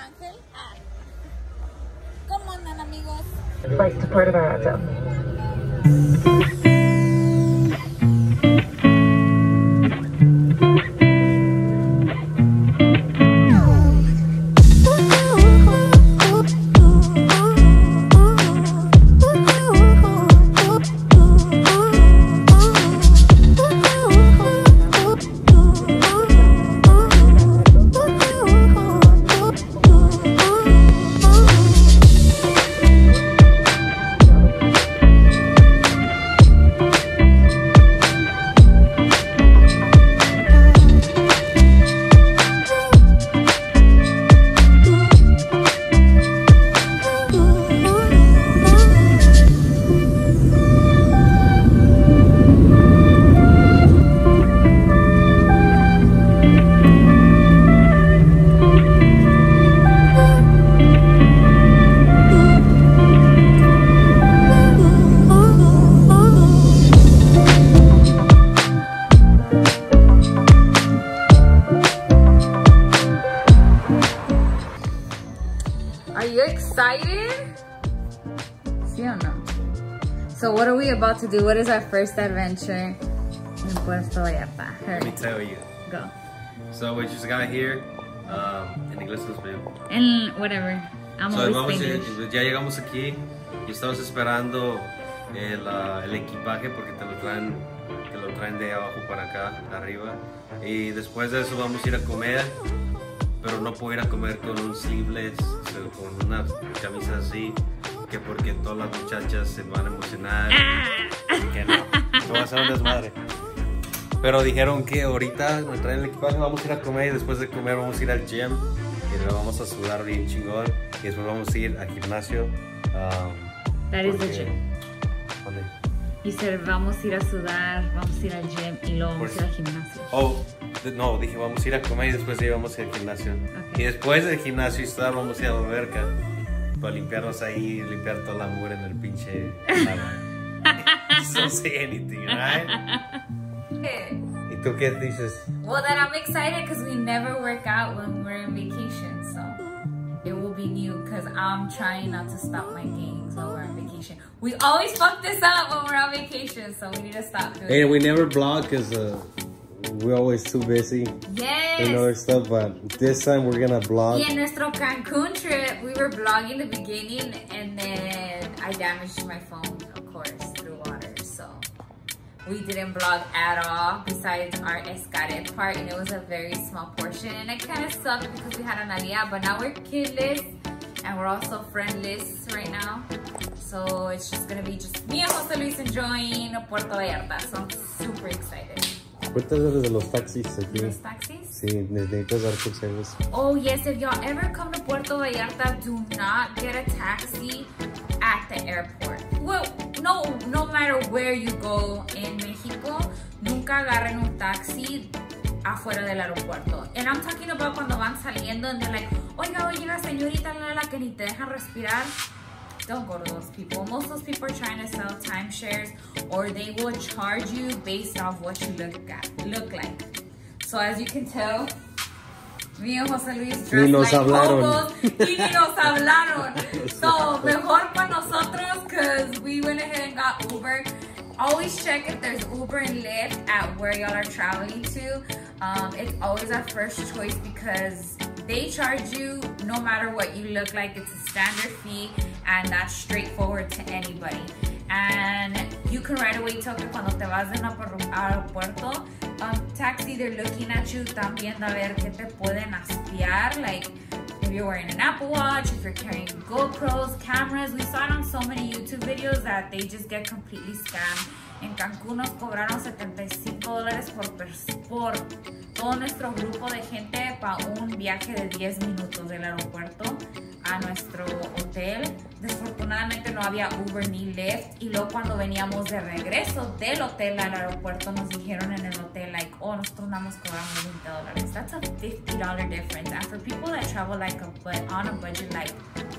Ángel. ¿Cómo andan, amigos? Flight to Puerto Vallarta. Excited? ¿Sí o no? So what are we about to do? What is our first adventure in Puerto Vallarta? Let me tell you. Go. So we just got here. En inglés o español. En whatever. I'm always English. Ya llegamos aquí y estamos esperando el equipaje porque te lo traen de abajo para acá, arriba. Y después de eso vamos a ir a comer. Pero no puedo ir a comer con un sleeveless, con una camisa así, que porque todas las muchachas se van a emocionar. Y que no va a ser un desmadre. Pero dijeron que ahorita me traen el equipaje, vamos a ir a comer y después de comer vamos a ir al gym y lo vamos a sudar bien chingón y después vamos a ir al gimnasio. That is the gym. ¿Dónde? Y vamos a ir a sudar, vamos a ir al gym y luego vamos a ir al gimnasio. Oh, no, dije vamos a ir a comer y después vamos a ir al gimnasio. Okay. Y después del gimnasio y sudar vamos a ir a la alberca para limpiarnos ahí, limpiar toda la mugre en el pinche Don't say anything, right? ¿Y tú qué dices? Well, that I'm excited because we never work out when we're on vacation, so it will be new because I'm trying not to stop my gains while we're on vacation. We always fuck this up when we're on vacation, so we need to stop doing it. And we never vlog because we're always too busy. Yes. And other stuff, but this time we're gonna vlog. Yeah, en nuestro Cancun trip, we were vlogging the beginning and then I damaged my phone, of course, through water, so we didn't vlog at all besides our escaret part, and it was a very small portion, and it kind of sucked because we had an aliyah, but now we're kidless and we're also friendless right now, so it's just gonna be just me and Jose Luis enjoying Puerto Vallarta, so I'm super excited. Cuéntanos de los taxis aquí. ¿Los taxis? Sí, necesitas dar consejos. Oh yes, if y'all ever come to Puerto Vallarta, do not get a taxi at the airport. Well, no matter where you go in Mexico, nunca agarren un taxi afuera del aeropuerto. And I'm talking about cuando van saliendo and they're like, oiga, la señorita, la que ni te dejan respirar. Don't go to those people. Most of those people are trying to sell timeshares, or they will charge you based off what you look like. So as you can tell, me and Jose Luis dressed like hobos. Y ni nos hablaron. So mejor para nosotros, because we went ahead and got Uber. Always check if there's Uber and Lyft at where y'all are traveling to. It's always our first choice because they charge you no matter what you look like. It's a standard fee and that's straightforward to anybody. And you can right away tell que cuando te vas en el aeropuerto, taxi, they're looking at you también a ver qué te pueden espiar. Like if you're wearing an Apple Watch, if you're carrying GoPros, cameras. We saw it on so many YouTube videos that they just get completely scammed. En Cancún nos cobraron $75 por todo nuestro grupo de gente para un viaje de 10 minutos del aeropuerto a nuestro hotel. Desfortunadamente no había Uber ni Lyft, y luego cuando veníamos de regreso del hotel al aeropuerto nos dijeron en el hotel like, oh, nosotros nada más cobramos $20. That's a $50 difference, and for people that travel like on a budget like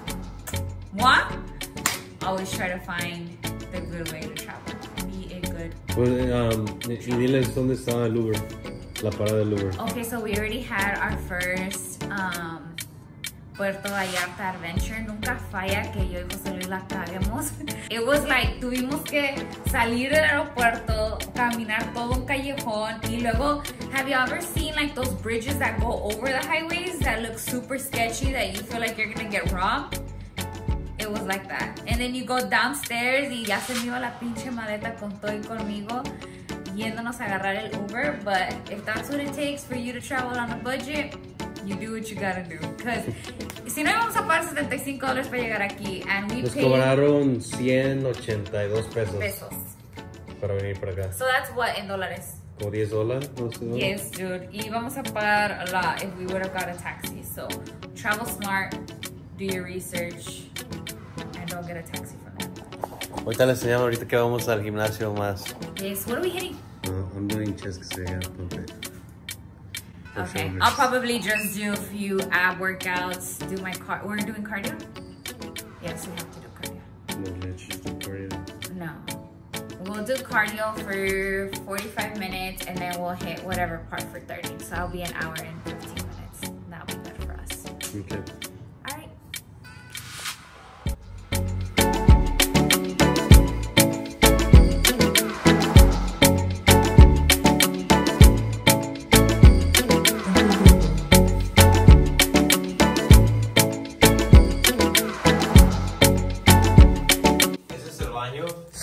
what? Always try to find the good way to travel. Be a good. Pues, y diles dónde está el Uber, la parada del Uber. Okay, so we already had our Puerto Vallarta Adventure. Nunca falla que yo y José Luis la caguemos. It was like, tuvimos que salir del aeropuerto, caminar todo un callejón, y luego, have you ever seen like those bridges that go over the highways that look super sketchy that you feel like you're gonna get robbed? It was like that. And then you go downstairs y ya se me iba la pinche maleta con todo y conmigo, yéndonos a agarrar el Uber. But if that's what it takes for you to travel on a budget, you do what you gotta do. Because si no íbamos a pagar $75 para llegar aquí, and we Nos paid cobraron 182 pesos para venir para acá. So that's what in dólares? Como $10, no sé. Yes, dude. Y vamos a pagar a lot if we would have got a taxi. So travel smart, do your research, and don't get a taxi for now. Ahorita les enseñamos ahorita que vamos al gimnasio más. Yes, what are we hitting? I'm doing chest que se vea Okay, I'll probably just do a few ab workouts, do my we're doing cardio? Yes, we have to do cardio. No, let's just do cardio. No. We'll do cardio for 45 minutes and then we'll hit whatever part for 30. So I'll be an hour and 15 minutes. That'll be good for us. Okay. All right. ¿Ese es el baño?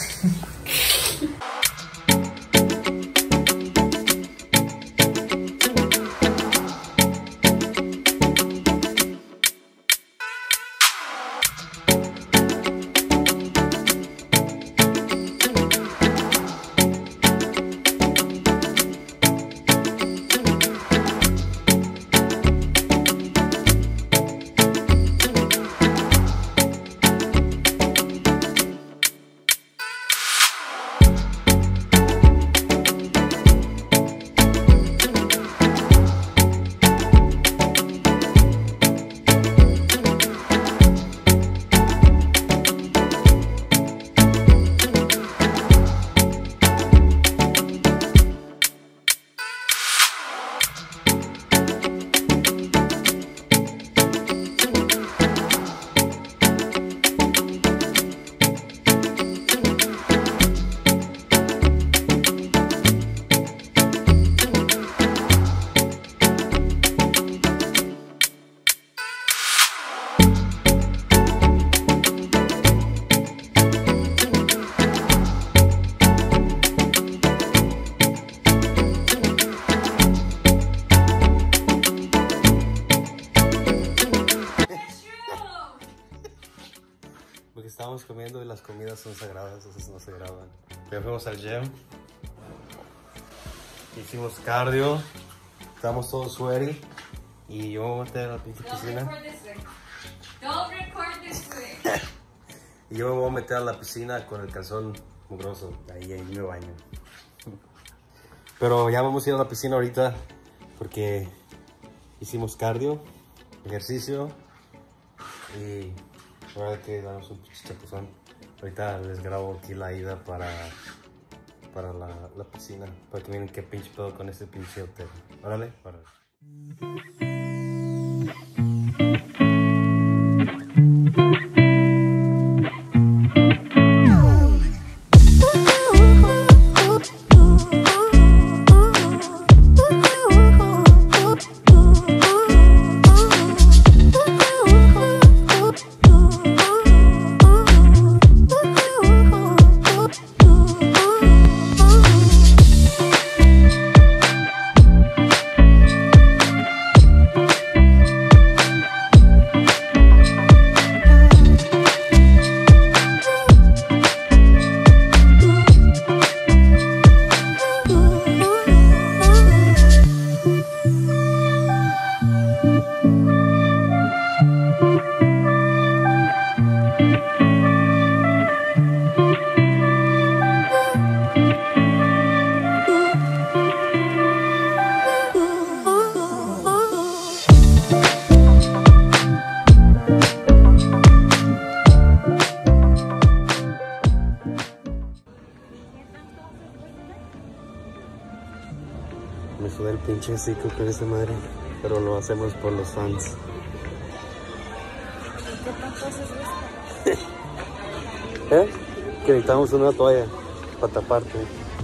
Porque estábamos comiendo y las comidas son sagradas, esas no se graban. Ya fuimos al gym, hicimos cardio, estamos todos sweaty y yo me voy a meter a la pinche piscina. Don't record this way. Y yo me voy a meter a la piscina con el calzón mugroso, ahí me baño. Pero ya vamos a ir a la piscina ahorita porque hicimos cardio, ejercicio y ahora que damos un pinche chapuzón. Ahorita les grabo aquí la ida para la piscina, para que miren qué pinche pedo con este pinche hotel. Órale, órale. Me suda el pinche hocico con esa madre, pero lo hacemos por los fans. ¿Qué tanto haces esto? ¿Eh? Que necesitamos una toalla para taparte.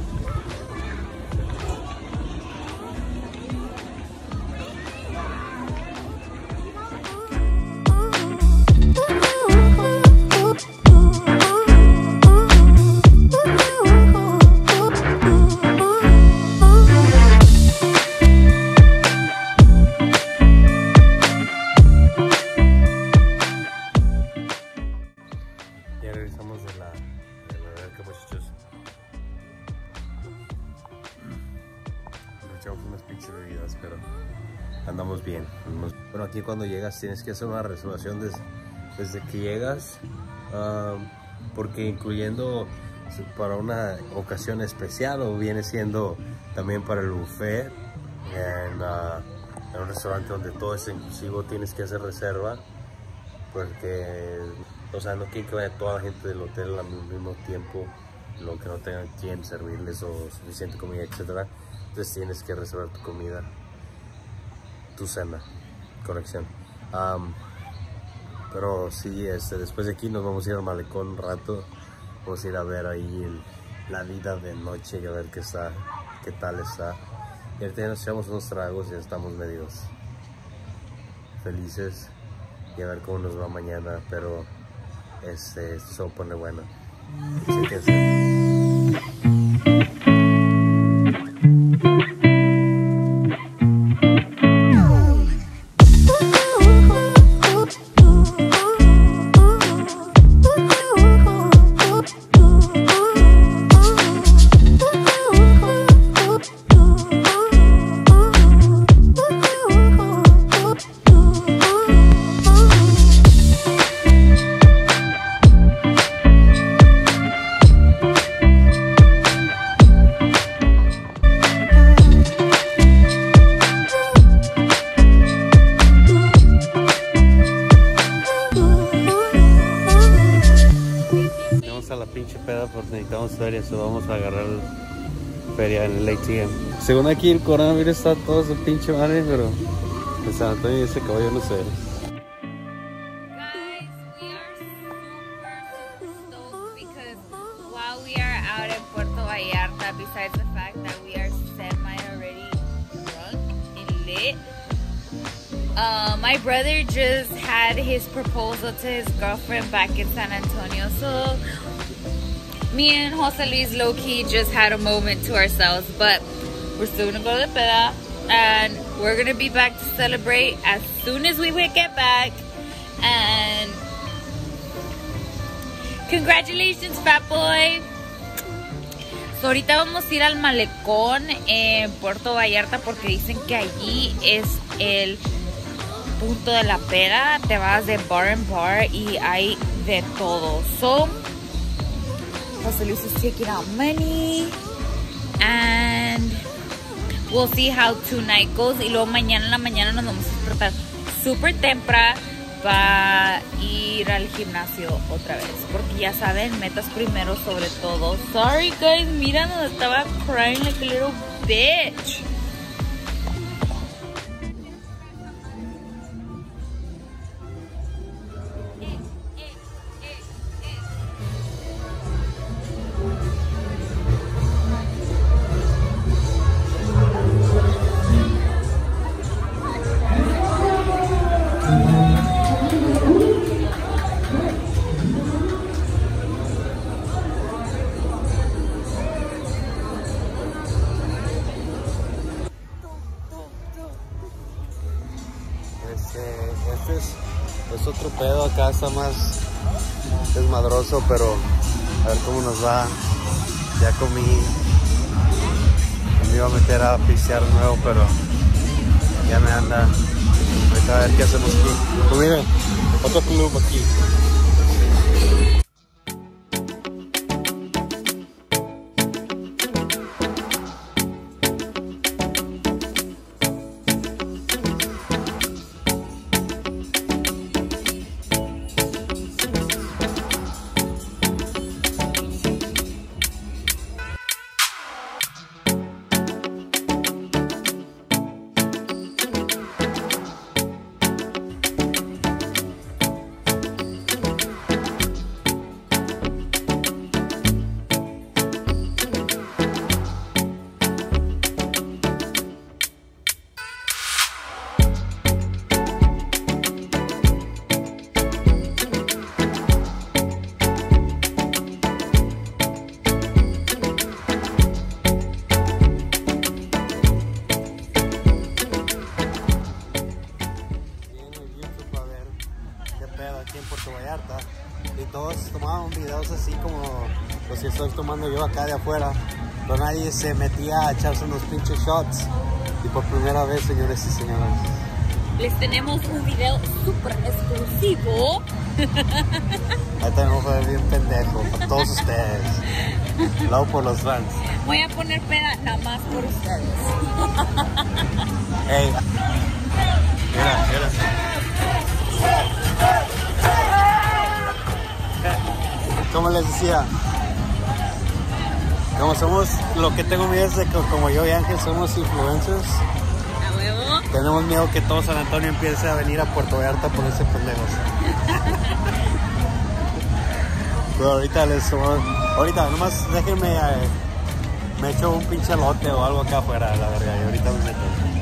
Ya regresamos de la alberca, muchachos. Nos echamos unas pinches bebidas, pero andamos bien. Bueno, aquí cuando llegas tienes que hacer una reservación desde que llegas, porque incluyendo para una ocasión especial o viene siendo también para el buffet en un restaurante donde todo es inclusivo, tienes que hacer reserva porque, o sea, no quieren que vaya toda la gente del hotel al mismo tiempo, lo que no tengan quien servirles o suficiente comida, etcétera. Entonces tienes que reservar tu comida, tu cena, corrección. Pero sí, después de aquí nos vamos a ir al malecón un rato, vamos a ir a ver ahí la vida de noche y a ver qué tal está. Y ahorita ya nos echamos unos tragos y ya estamos medios felices y a ver cómo nos va mañana, pero esto se va a poner bueno. Así que sí. A la pinche peda porque necesitamos feria, so vamos a agarrar feria en el ATM. Según aquí el coronavirus está todo su pinche madre, pero en San Antonio ese caballo no sé. Guys, we are super stoked because while we are out in Puerto Vallarta, besides the fact that we are semi already drunk and lit, my brother just had his proposal to his girlfriend back in San Antonio, so me and Jose Luis low-key just had a moment to ourselves, but we're still gonna go to the peda and we're gonna be back to celebrate as soon as we get back. And congratulations, fat boy. So ahorita vamos a ir al malecón en Puerto Vallarta porque dicen que allí es el punto de la peda. Te vas de bar en bar y hay de todo. So Jose Luis is taking out money and we'll see how tonight goes. Y luego mañana en la mañana nos vamos a despertar súper temprano para ir al gimnasio otra vez, porque ya saben, metas primero sobre todo. Sorry guys, mira, no estaba crying like a little bitch. Este es otro pedo, acá está más desmadroso, pero a ver cómo nos va. Ya comí, me iba a meter a pistear de nuevo, pero ya me anda. Ahorita a ver qué hacemos aquí. Pues miren, otro club aquí. pedos así como los que estoy tomando yo acá de afuera. Pero nadie se metía a echarse unos pinches shots. Y por primera vez, señores y señoras, les tenemos un video súper exclusivo. ahí tenemos que ver bien pendejo para todos ustedes. Luego por los fans. Voy a poner peda nada más por ustedes. Hey. Mira. Como les decía, como somos, lo que tengo miedo es de que como yo y Ángel somos influencers. ¿A huevo? Tenemos miedo que todo San Antonio empiece a venir a Puerto Vallarta por ese pendejos. Pero ahorita nomás déjenme, me echo un pinche lote o algo acá afuera, la verga, y ahorita me meto.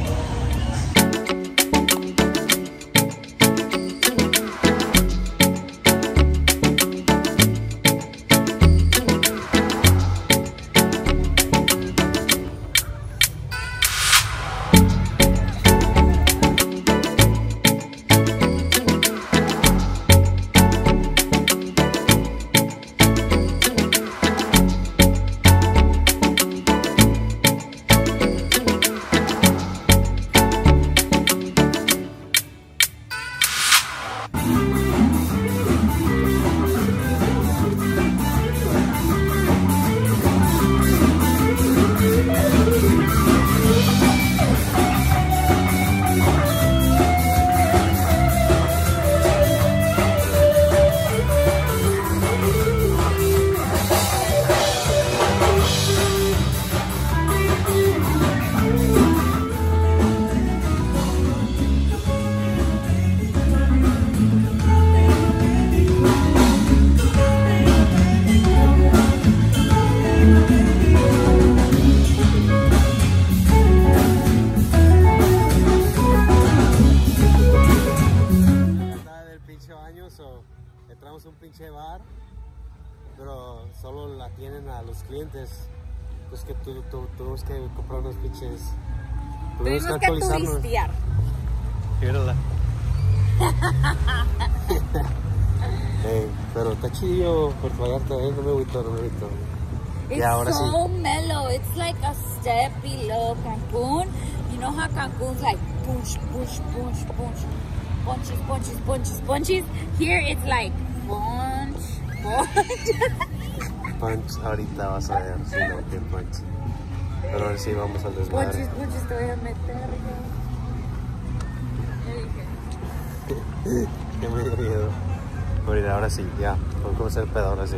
Entramos a un pinche bar, pero solo la tienen a los clientes. Pues que tuvimos que comprar unos pinches. Tuvimos que turistear. Mírala. Pero está chido Puerto Vallarta, no me agüito. It's ahora so sí. mellow. It's like a step below Cancun. You know how Cancun's like punch. Punches. Here it's like punch. Punch, ahorita vas a ver, si no, que punch. Pero ahora sí vamos al desmadre. Punches, te voy a meter. Ya dije. Que me dio miedo. Ahora sí, ya, vamos a comenzar el pedo, ahora sí.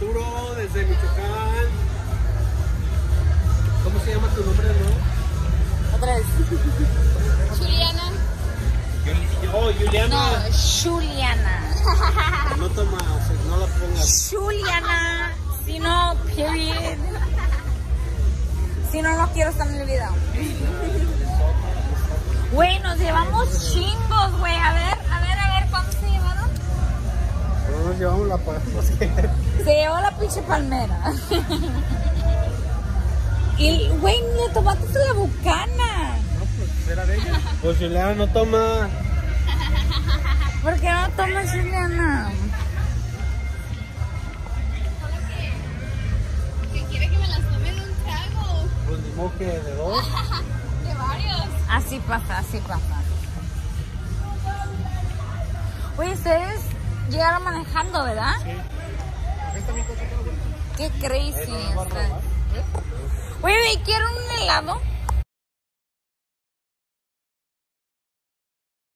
Arturo, desde Michoacán. ¿Cómo se llama tu nombre de nuevo? Otra vez. Juliana. Oh, Juliana. No, Juliana. No toma, o sea, no la pongas. Juliana. Si no, period. Si no, no quiero estar en el video. Güey, nos llevamos chingos, güey. A ver, ¿cuántos se llevaron? No nos llevamos la pagamos. Se llevó la pinche palmera. Y, güey, le tomaste la bucana. No, pues era de ella. Pues Juliana no toma. ¿Por qué no tomas, Juliana? Que quiere que me las tome en un trago. Pues ni modo que de dos. De varios. Así pasa, así pasa. Oye, ustedes llegaron manejando, ¿verdad? Sí. Aquí está mi coche. Qué crazy. No, Oye, quiero un helado.